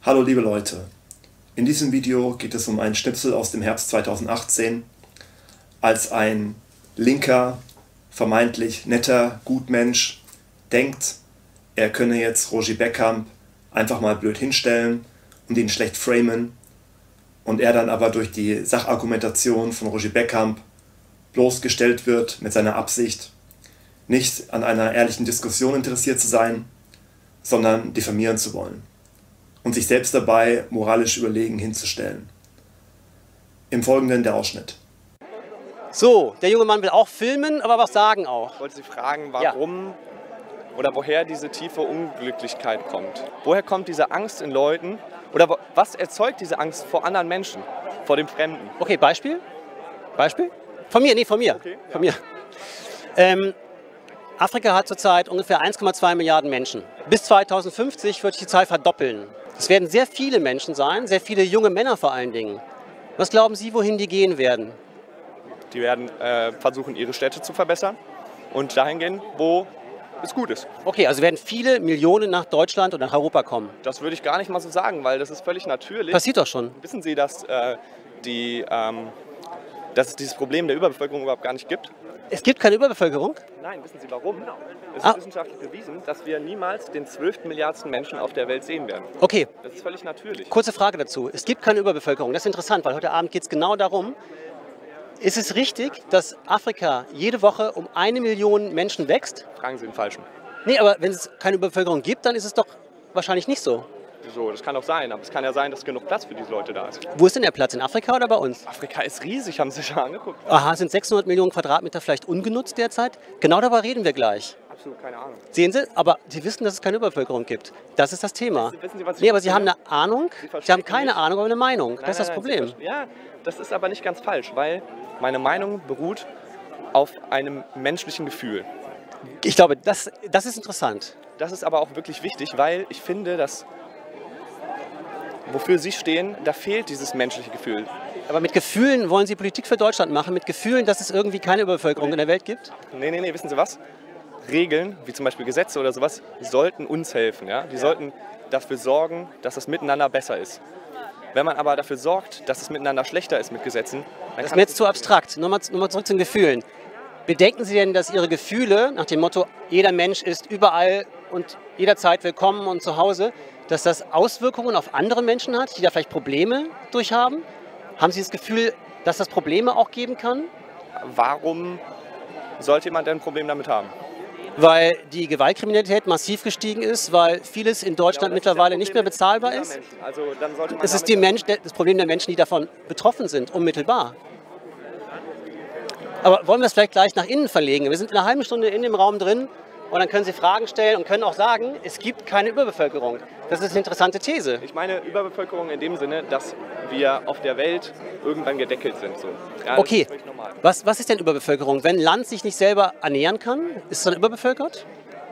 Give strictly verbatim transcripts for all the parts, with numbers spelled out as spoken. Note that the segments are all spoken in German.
Hallo liebe Leute, in diesem Video geht es um einen Schnipsel aus dem Herbst zweitausendachtzehn, als ein linker, vermeintlich netter Gutmensch denkt, er könne jetzt Roger Beckamp einfach mal blöd hinstellen und ihn schlecht framen, und er dann aber durch die Sachargumentation von Roger Beckamp bloßgestellt wird mit seiner Absicht, nicht an einer ehrlichen Diskussion interessiert zu sein, sondern diffamieren zu wollen und sich selbst dabei moralisch überlegen hinzustellen. Im Folgenden der Ausschnitt. So, der junge Mann will auch filmen, aber was sagen auch. Ich wollte Sie fragen, warum ja. oder woher diese tiefe Unglücklichkeit kommt. Woher kommt diese Angst in Leuten oder was erzeugt diese Angst vor anderen Menschen, vor dem Fremden? Okay, Beispiel? Beispiel? Von mir, nee, von mir. Okay, ja. Von mir. Ähm, Afrika hat zurzeit ungefähr eins Komma zwei Milliarden Menschen. Bis zweitausendfünfzig wird sich die Zahl verdoppeln. Es werden sehr viele Menschen sein, sehr viele junge Männer vor allen Dingen. Was glauben Sie, wohin die gehen werden? Die werden äh, versuchen, ihre Städte zu verbessern und dahin gehen, wo es gut ist. Okay, also werden viele Millionen nach Deutschland oder nach Europa kommen? Das würde ich gar nicht mal so sagen, weil das ist völlig natürlich. Passiert doch schon. Wissen Sie, dass, äh, die, ähm, dass es dieses Problem der Überbevölkerung überhaupt gar nicht gibt? Es gibt keine Überbevölkerung? Nein, wissen Sie warum? Es ist Ah. wissenschaftlich bewiesen, dass wir niemals den zwölften Milliardsten Menschen auf der Welt sehen werden. Okay. Das ist völlig natürlich. Kurze Frage dazu. Es gibt keine Überbevölkerung. Das ist interessant, weil heute Abend geht es genau darum, ist es richtig, dass Afrika jede Woche um eine Million Menschen wächst? Fragen Sie den Falschen. Nee, aber wenn es keine Überbevölkerung gibt, dann ist es doch wahrscheinlich nicht so. So, das kann auch sein, aber es kann ja sein, dass genug Platz für diese Leute da ist. Wo ist denn der Platz? In Afrika oder bei uns? Afrika ist riesig, haben Sie sich ja angeguckt. Aha, sind sechshundert Millionen Quadratmeter vielleicht ungenutzt derzeit? Genau darüber reden wir gleich. Absolut keine Ahnung. Sehen Sie, aber Sie wissen, dass es keine Überbevölkerung gibt. Das ist das Thema. Wissen, wissen Sie, was ich Nee, aber Sie verstehe? haben eine Ahnung, Sie Sie haben keine nicht. Ahnung, aber eine Meinung. Nein, Das ist das nein, nein, Problem. Sie verstehen- Ja, das ist aber nicht ganz falsch, weil meine Meinung beruht auf einem menschlichen Gefühl. Ich glaube, das, das ist interessant. Das ist aber auch wirklich wichtig, weil ich finde, dass wofür Sie stehen, da fehlt dieses menschliche Gefühl. Aber mit Gefühlen wollen Sie Politik für Deutschland machen? Mit Gefühlen, dass es irgendwie keine Überbevölkerung in der Welt gibt? Nee, nee, nee, wissen Sie was? Regeln, wie zum Beispiel Gesetze oder sowas, sollten uns helfen. Ja? Die sollten dafür sorgen, dass das Miteinander besser ist. Wenn man aber dafür sorgt, dass es miteinander schlechter ist mit Gesetzen, dann Das ist kann mir es jetzt zu abstrakt. Nochmal, nochmal zurück zu den Gefühlen. Bedenken Sie denn, dass Ihre Gefühle, nach dem Motto, jeder Mensch ist überall und jederzeit willkommen und zu Hause, dass das Auswirkungen auf andere Menschen hat, die da vielleicht Probleme durchhaben? Haben Sie das Gefühl, dass das Probleme auch geben kann? warum sollte jemand denn ein Problem damit haben? Weil die Gewaltkriminalität massiv gestiegen ist, weil vieles in Deutschland Ja, aber das ist ja mittlerweile ein nicht mehr Problem bezahlbar dieser ist? Menschen. Also dann sollte man Es ist damit- die Mensch, das Problem der Menschen, die davon betroffen sind, unmittelbar. Aber wollen wir es vielleicht gleich nach innen verlegen? Wir sind in einer halben Stunde in dem Raum drin und dann können Sie Fragen stellen und können auch sagen, es gibt keine Überbevölkerung. Das ist eine interessante These. Ich meine Überbevölkerung in dem Sinne, dass wir auf der Welt irgendwann gedeckelt sind. So. Ja, das Okay, ist völlig normal. was, was ist denn Überbevölkerung? Wenn ein Land sich nicht selber ernähren kann, ist es dann überbevölkert?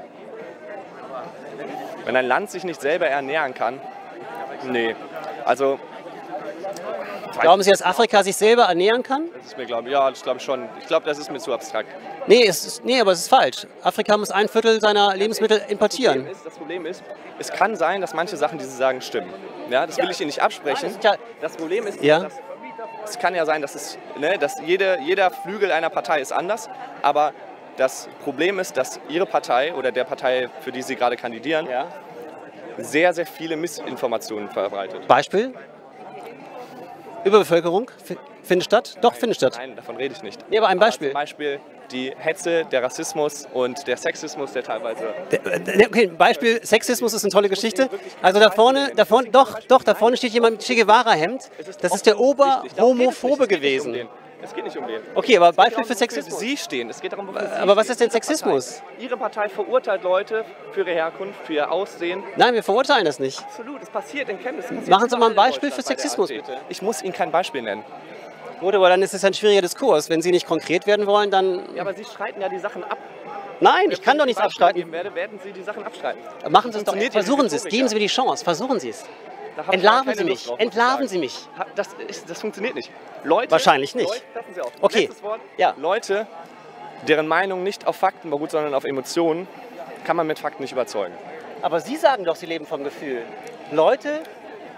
Wenn ein Land sich nicht selber ernähren kann, nee. Also, Glauben Sie, dass Afrika sich selber ernähren kann? das ist mir, glaube ich, ja, das glaube ich schon. Ich glaube, das ist mir zu abstrakt. Nee, es ist, nee, aber es ist falsch. Afrika muss ein Viertel seiner Lebensmittel Das importieren. Problem ist, das Problem ist, es kann sein, dass manche Sachen, die Sie sagen, stimmen. Ja, das will ich Ihnen nicht absprechen. Ja, Das Problem ist, Ja. dass es kann ja sein, dass, es, ne, dass jede, jeder Flügel einer Partei ist anders, aber das Problem ist, dass Ihre Partei oder der Partei, für die Sie gerade kandidieren, ja. sehr, sehr viele Missinformationen verbreitet. Beispiel? Überbevölkerung f- findet statt? Doch, findet statt. Nein, davon rede ich nicht. Nee, aber ein Beispiel. Zum Beispiel die Hetze, der Rassismus und der Sexismus, der teilweise... Der- der- Okay, Beispiel Sexismus ist eine tolle Geschichte. Also da vorne, da vorne, doch, doch, da vorne steht jemand mit Che Guevara-Hemd. Das ist der Oberhomophobe gewesen. Es geht nicht um den. Okay, aber Es geht Beispiel darum, für wofür Sexismus. Sie stehen. Es geht darum, wofür Sie Aber was stehen. ist denn Ihre Sexismus? Partei. Ihre Partei verurteilt Leute für ihre Herkunft, für ihr Aussehen. Nein, wir verurteilen das nicht. Absolut, es passiert in Chemnitz. es passiert Machen Sie mal ein überall in Beispiel für Deutschland bei der Sexismus, AfD. bitte. Ich muss Ihnen kein Beispiel nennen. Gut, aber dann ist es ein schwieriger Diskurs. Wenn Sie nicht konkret werden wollen, dann... Ja, aber Sie streiten ja die Sachen ab. Nein, ich kann doch nichts Wenn ich Beispiele abstreiten. geben werde, werden Sie die Sachen abstreiten. Machen Sie es doch, Funktioniert ja versuchen die Sie es. Rhetorik, Geben ja. Sie mir die Chance. Versuchen Sie es. Da habe ich Entlarven keine Sie Lust mich. drauf, muss ich Entlarven sagen. Sie mich. Ha- Das, ist, das funktioniert nicht. Leute, Wahrscheinlich nicht. Leute, lassen Sie auf. Okay. Letztes Wort. Ja. Leute, deren Meinung nicht auf Fakten beruht, sondern auf Emotionen, kann man mit Fakten nicht überzeugen. Aber Sie sagen doch, Sie leben vom Gefühl. Leute,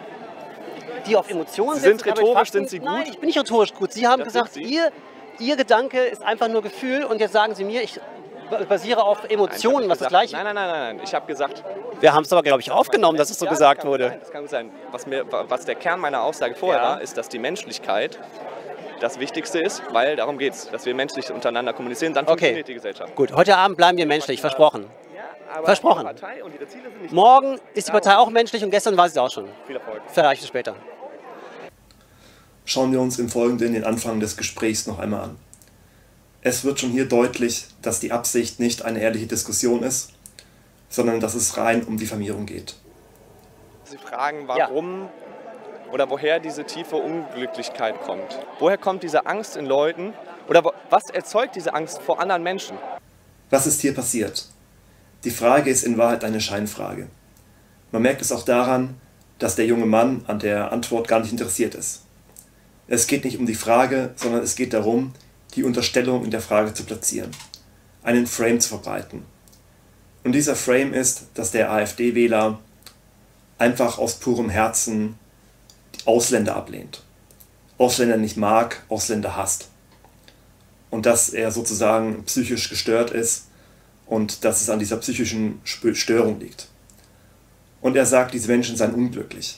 die auf Emotionen Sie sind setzen, aber mit rhetorisch, Fakten- sind Sie gut? Nein, ich bin nicht rhetorisch gut. Sie haben Das gesagt, sind Sie. ihr, ihr Gedanke ist einfach nur Gefühl und jetzt sagen Sie mir, ich basiere auf Nein, ich hab Emotionen, nicht was das gesagt- Gleiche. Nein, nein, nein, nein, nein. Ich habe gesagt, Wir haben es aber, glaube ich, aufgenommen, dass es so ja, gesagt das kann, wurde. Nein, das kann gut sein. Was, mir, was der Kern meiner Aussage vorher Ja. war, ist, dass die Menschlichkeit das Wichtigste ist, weil darum geht es, dass wir menschlich untereinander kommunizieren, dann Okay. funktioniert die Gesellschaft. Gut, heute Abend bleiben wir menschlich, versprochen. Aber Versprochen. die Partei und ihre Ziele sind nicht Morgen ist die Partei auch menschlich und gestern war sie es auch schon. viel Erfolg. Vielleicht bis später. Schauen wir uns im Folgenden den Anfang des Gesprächs noch einmal an. Es wird schon hier deutlich, dass die Absicht nicht eine ehrliche Diskussion ist, sondern dass es rein um Diffamierung geht. Sie fragen, warum oder woher diese tiefe Unglücklichkeit kommt. Woher kommt diese Angst in Leuten oder wo, was erzeugt diese Angst vor anderen Menschen? Was ist hier passiert? Die Frage ist in Wahrheit eine Scheinfrage. Man merkt es auch daran, dass der junge Mann an der Antwort gar nicht interessiert ist. Es geht nicht um die Frage, sondern es geht darum, die Unterstellung in der Frage zu platzieren, einen Frame zu verbreiten. Und dieser Frame ist, dass der AfD-Wähler einfach aus purem Herzen die Ausländer ablehnt. Ausländer nicht mag, Ausländer hasst. Und dass er sozusagen psychisch gestört ist und dass es an dieser psychischen Störung liegt. Und er sagt, diese Menschen seien unglücklich.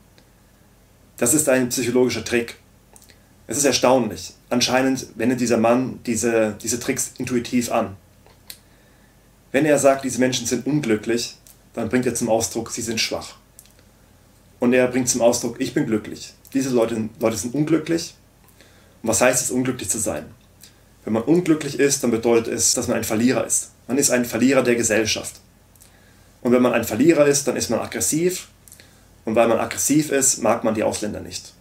Das ist ein psychologischer Trick. Es ist erstaunlich. Anscheinend wendet dieser Mann diese, diese Tricks intuitiv an. Wenn er sagt, diese Menschen sind unglücklich, dann bringt er zum Ausdruck, sie sind schwach. Und er bringt zum Ausdruck, ich bin glücklich. Diese Leute, Leute sind unglücklich. Und was heißt es, unglücklich zu sein? Wenn man unglücklich ist, dann bedeutet es, dass man ein Verlierer ist. Man ist ein Verlierer der Gesellschaft. Und wenn man ein Verlierer ist, dann ist man aggressiv. Und weil man aggressiv ist, mag man die Ausländer nicht.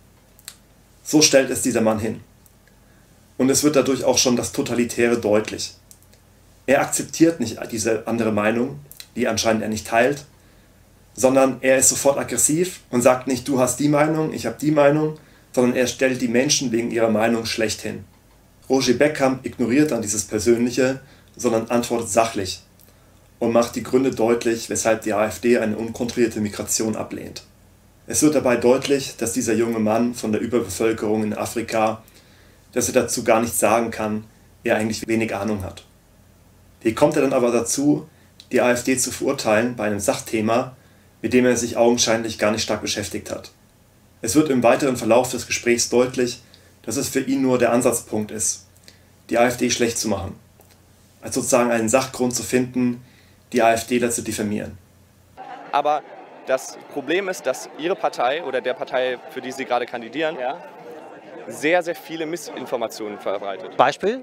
So stellt es dieser Mann hin. Und es wird dadurch auch schon das Totalitäre deutlich. Er akzeptiert nicht diese andere Meinung, die anscheinend er nicht teilt, sondern er ist sofort aggressiv und sagt nicht, du hast die Meinung, ich habe die Meinung, sondern er stellt die Menschen wegen ihrer Meinung schlecht hin. Roger Beckham ignoriert dann dieses Persönliche, sondern antwortet sachlich und macht die Gründe deutlich, weshalb die AfD eine unkontrollierte Migration ablehnt. Es wird dabei deutlich, dass dieser junge Mann von der Überbevölkerung in Afrika, dass er dazu gar nichts sagen kann, er eigentlich wenig Ahnung hat. Wie kommt er dann aber dazu, die AfD zu verurteilen bei einem Sachthema, mit dem er sich augenscheinlich gar nicht stark beschäftigt hat? Es wird im weiteren Verlauf des Gesprächs deutlich, dass es für ihn nur der Ansatzpunkt ist, die AfD schlecht zu machen, als sozusagen einen Sachgrund zu finden, die AfDler zu diffamieren. Aber das Problem ist, dass Ihre Partei oder der Partei, für die Sie gerade kandidieren, Ja. sehr, sehr viele Missinformationen verbreitet. Beispiel?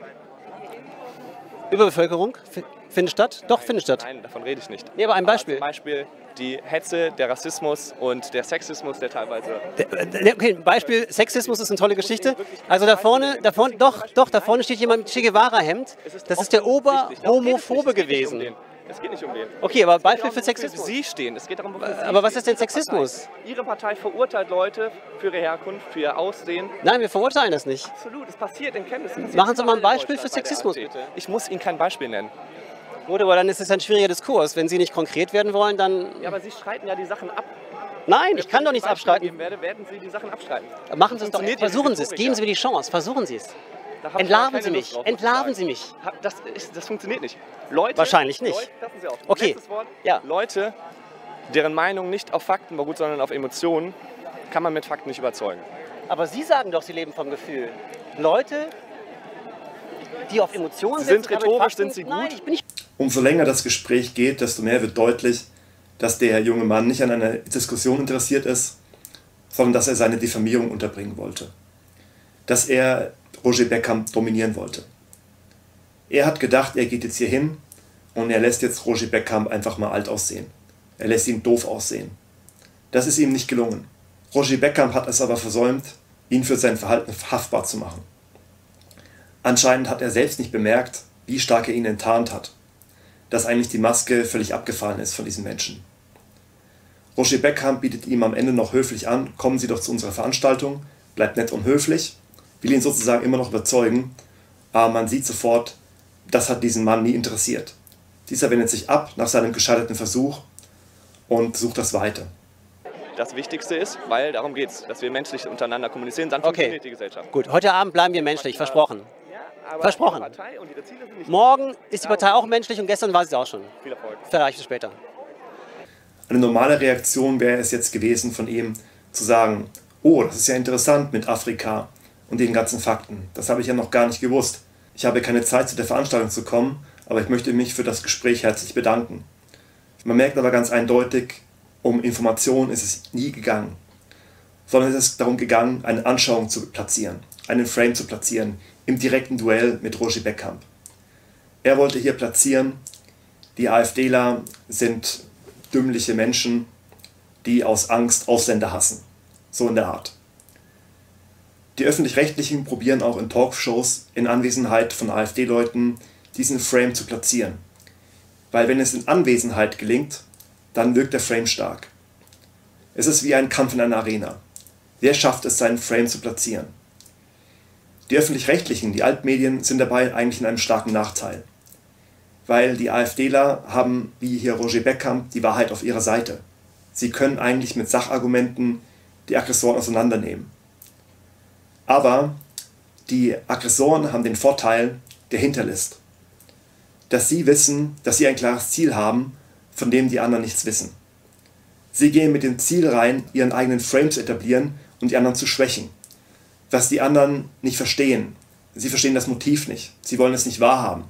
Überbevölkerung? F- Findet statt? Doch, findet statt. Nein, davon rede ich nicht. Nee, aber ein Beispiel. Zum Beispiel die Hetze, der Rassismus und der Sexismus, der teilweise... Der- Okay, Beispiel Sexismus ist eine tolle Geschichte. Also da vorne, da vorne, doch, doch, da vorne steht jemand mit Che Guevara-Hemd. Das ist der Oberhomophobe gewesen. Es geht nicht um den. Okay, aber Es geht Beispiel darum, für wofür Sexismus. Sie stehen. Es geht darum, wofür Sie Aber was stehen. ist denn Ihre Sexismus? Partei. Ihre Partei verurteilt Leute für ihre Herkunft, für ihr Aussehen. Nein, wir verurteilen das nicht. Absolut, es passiert in Chemnitz. es passiert Machen Sie mal ein überall in Beispiel für Deutschland bei der Sexismus, AfD. bitte. Ich muss Ihnen kein Beispiel nennen. Gut, aber dann ist es ein schwieriger Diskurs. Wenn Sie nicht konkret werden wollen, dann... Ja, aber Sie streiten ja die Sachen ab. Nein, ich kann doch nichts Wenn ich Beispiele abstreiten. geben werde, werden Sie die Sachen abstreiten. Machen Sie es doch. Funktioniert ja Versuchen die Sie es. Rhetorik, Geben ja. Sie mir die Chance. Versuchen Sie es. Da hab ich Entlarven keine Sie Lust mich. drauf, muss ich Entlarven sagen. Sie mich. Ha- Das, ist, das funktioniert nicht. Leute, Wahrscheinlich nicht. Leute, passen Sie auf. Okay. Letztes Wort. Ja. Leute, deren Meinung nicht auf Fakten beruht, sondern auf Emotionen, kann man mit Fakten nicht überzeugen. Aber Sie sagen doch, Sie leben vom Gefühl. Leute, die auf Emotionen Sie sind setzen, aber mit rhetorisch, Fakten- sind Sie gut? Nein, ich bin nicht... Umso länger das Gespräch geht, desto mehr wird deutlich, dass der junge Mann nicht an einer Diskussion interessiert ist, sondern dass er seine Diffamierung unterbringen wollte. Dass er Roger Beckham dominieren wollte. Er hat gedacht, er geht jetzt hier hin und er lässt jetzt Roger Beckham einfach mal alt aussehen. Er lässt ihn doof aussehen. Das ist ihm nicht gelungen. Roger Beckham hat es aber versäumt, ihn für sein Verhalten haftbar zu machen. Anscheinend hat er selbst nicht bemerkt, wie stark er ihn enttarnt hat, dass eigentlich die Maske völlig abgefallen ist von diesem Menschen. Roger Beckham bietet ihm am Ende noch höflich an, kommen Sie doch zu unserer Veranstaltung, bleibt nett und höflich, will ihn sozusagen immer noch überzeugen, aber man sieht sofort, das hat diesen Mann nie interessiert. Dieser wendet sich ab nach seinem gescheiterten Versuch und sucht das Weite. das Wichtigste ist, weil darum geht es, dass wir menschlich untereinander kommunizieren, dann funktioniert Okay, die Gesellschaft. gut. Heute Abend bleiben wir menschlich, versprochen. Aber Versprochen. die Partei und ihre Ziele sind nicht Morgen ist die Partei auch menschlich und gestern war sie auch schon. viel Erfolg. Vielleicht bis später. Eine normale Reaktion wäre es jetzt gewesen von ihm zu sagen, oh, das ist ja interessant mit Afrika und den ganzen Fakten. Das habe ich ja noch gar nicht gewusst. Ich habe keine Zeit, zu der Veranstaltung zu kommen, aber ich möchte mich für das Gespräch herzlich bedanken. Man merkt aber ganz eindeutig, um Informationen ist es nie gegangen, sondern es ist darum gegangen, eine Anschauung zu platzieren, einen Frame zu platzieren im direkten Duell mit Roger Beckamp. Er wollte hier platzieren, die AfDler sind dümmliche Menschen, die aus Angst Ausländer hassen. So in der Art. Die Öffentlich-Rechtlichen probieren auch in Talkshows in Anwesenheit von AfD-Leuten diesen Frame zu platzieren. Weil wenn es in Anwesenheit gelingt, dann wirkt der Frame stark. Es ist wie ein Kampf in einer Arena. Wer schafft es, seinen Frame zu platzieren? Die Öffentlich-Rechtlichen, die Altmedien, sind dabei eigentlich in einem starken Nachteil. Weil die AfDler haben, wie hier Roger Beckamp, die Wahrheit auf ihrer Seite. Sie können eigentlich mit Sachargumenten die Aggressoren auseinandernehmen. Aber die Aggressoren haben den Vorteil der Hinterlist. Dass sie wissen, dass sie ein klares Ziel haben, von dem die anderen nichts wissen. Sie gehen mit dem Ziel rein, ihren eigenen Frame zu etablieren und die anderen zu schwächen. Was die anderen nicht verstehen. Sie verstehen das Motiv nicht. Sie wollen es nicht wahrhaben.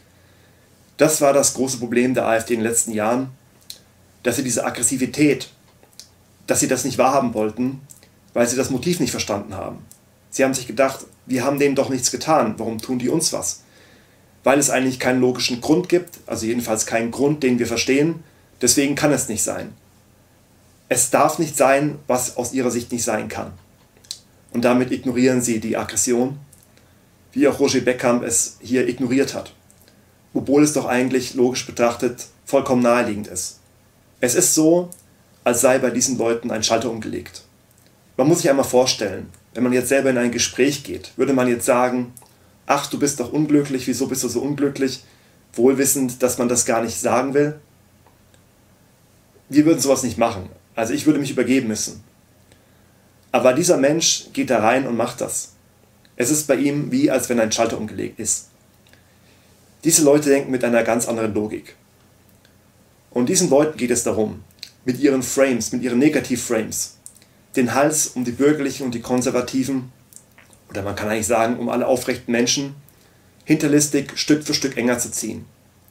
Das war das große Problem der AfD in den letzten Jahren, dass sie diese Aggressivität, dass sie das nicht wahrhaben wollten, weil sie das Motiv nicht verstanden haben. Sie haben sich gedacht, wir haben denen doch nichts getan, warum tun die uns was? Weil es eigentlich keinen logischen Grund gibt, also jedenfalls keinen Grund, den wir verstehen, deswegen kann es nicht sein. Es darf nicht sein, was aus ihrer Sicht nicht sein kann. Und damit ignorieren sie die Aggression, wie auch Roger Beckamp es hier ignoriert hat. Obwohl es doch eigentlich logisch betrachtet vollkommen naheliegend ist. Es ist so, als sei bei diesen Leuten ein Schalter umgelegt. Man muss sich einmal vorstellen, wenn man jetzt selber in ein Gespräch geht, würde man jetzt sagen, ach, du bist doch unglücklich, wieso bist du so unglücklich, wohl wissend, dass man das gar nicht sagen will? Wir würden sowas nicht machen, also ich würde mich übergeben müssen. Aber dieser Mensch geht da rein und macht das. Es ist bei ihm wie, als wenn ein Schalter umgelegt ist. Diese Leute denken mit einer ganz anderen Logik. Und diesen Leuten geht es darum, mit ihren Frames, mit ihren Negativ-Frames, den Hals um die Bürgerlichen und die Konservativen, oder man kann eigentlich sagen, um alle aufrechten Menschen, hinterlistig Stück für Stück enger zu ziehen.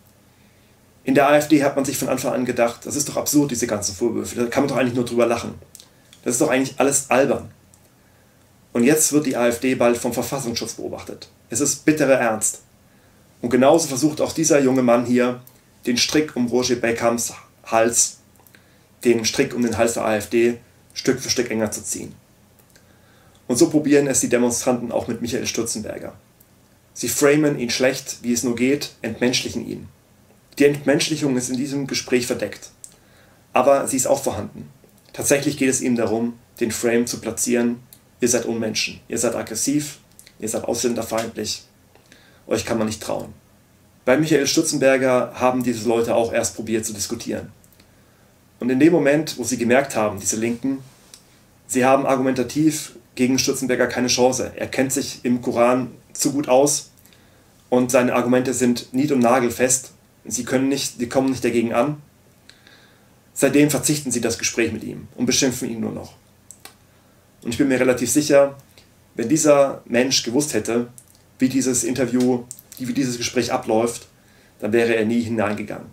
In der AfD hat man sich von Anfang an gedacht, das ist doch absurd, diese ganzen Vorwürfe, da kann man doch eigentlich nur drüber lachen. Das ist doch eigentlich alles albern. Und jetzt wird die AfD bald vom Verfassungsschutz beobachtet. Es ist bitterer Ernst. Und genauso versucht auch dieser junge Mann hier, den Strick um Roger Beckamps Hals, den Strick um den Hals der AfD, Stück für Stück enger zu ziehen. Und so probieren es die Demonstranten auch mit Michael Stürzenberger. Sie framen ihn schlecht, wie es nur geht, entmenschlichen ihn. Die Entmenschlichung ist in diesem Gespräch verdeckt. Aber sie ist auch vorhanden. Tatsächlich geht es ihm darum, den Frame zu platzieren, ihr seid Unmenschen, ihr seid aggressiv, ihr seid ausländerfeindlich, euch kann man nicht trauen. Bei Michael Stürzenberger haben diese Leute auch erst probiert zu diskutieren. Und in dem Moment, wo sie gemerkt haben, diese Linken, sie haben argumentativ gegen Stürzenberger keine Chance. Er kennt sich im Koran zu gut aus und seine Argumente sind nied- und nagelfest. Sie können nicht, sie kommen nicht dagegen an. Seitdem verzichten sie das Gespräch mit ihm und beschimpfen ihn nur noch. Und ich bin mir relativ sicher, wenn dieser Mensch gewusst hätte, wie dieses Interview, wie dieses Gespräch abläuft, dann wäre er nie hineingegangen.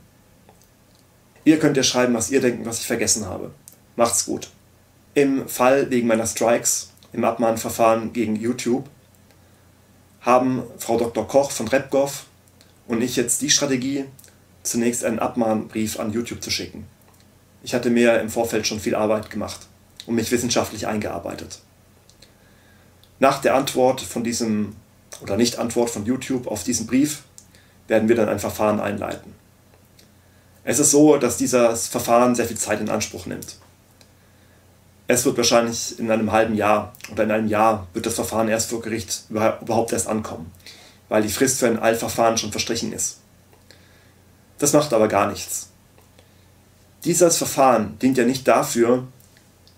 Ihr könnt ja schreiben, was ihr denkt, was ich vergessen habe. Macht's gut. Im Fall wegen meiner Strikes, im Abmahnverfahren gegen YouTube, haben Frau Doktor Koch von Repgoff und ich jetzt die Strategie, zunächst einen Abmahnbrief an YouTube zu schicken. Ich hatte mir im Vorfeld schon viel Arbeit gemacht und mich wissenschaftlich eingearbeitet. Nach der Antwort von diesem, oder Nicht-Antwort von YouTube auf diesen Brief, werden wir dann ein Verfahren einleiten. Es ist so, dass dieses Verfahren sehr viel Zeit in Anspruch nimmt. Es wird wahrscheinlich in einem halben Jahr oder in einem Jahr wird das Verfahren erst vor Gericht überhaupt erst ankommen, weil die Frist für ein Eilverfahren schon verstrichen ist. Das macht aber gar nichts. Dieses Verfahren dient ja nicht dafür,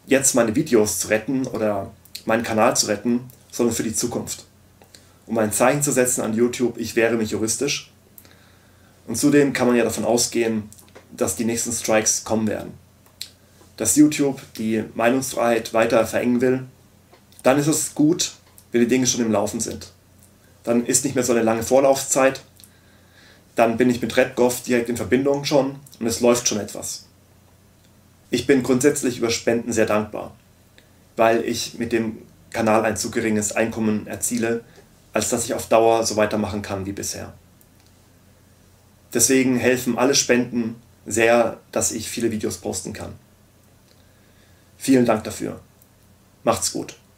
jetzt meine Videos zu retten oder meinen Kanal zu retten, sondern für die Zukunft. Um ein Zeichen zu setzen an YouTube, ich wehre mich juristisch. Und zudem kann man ja davon ausgehen, dass die nächsten Strikes kommen werden. Dass YouTube die Meinungsfreiheit weiter verengen will, dann ist es gut, wenn die Dinge schon im Laufen sind. Dann ist nicht mehr so eine lange Vorlaufzeit, dann bin ich mit RedGov direkt in Verbindung schon und es läuft schon etwas. Ich bin grundsätzlich über Spenden sehr dankbar, weil ich mit dem Kanal ein zu geringes Einkommen erziele, als dass ich auf Dauer so weitermachen kann wie bisher. Deswegen helfen alle Spenden sehr, dass ich viele Videos posten kann. Vielen Dank dafür. Macht's gut.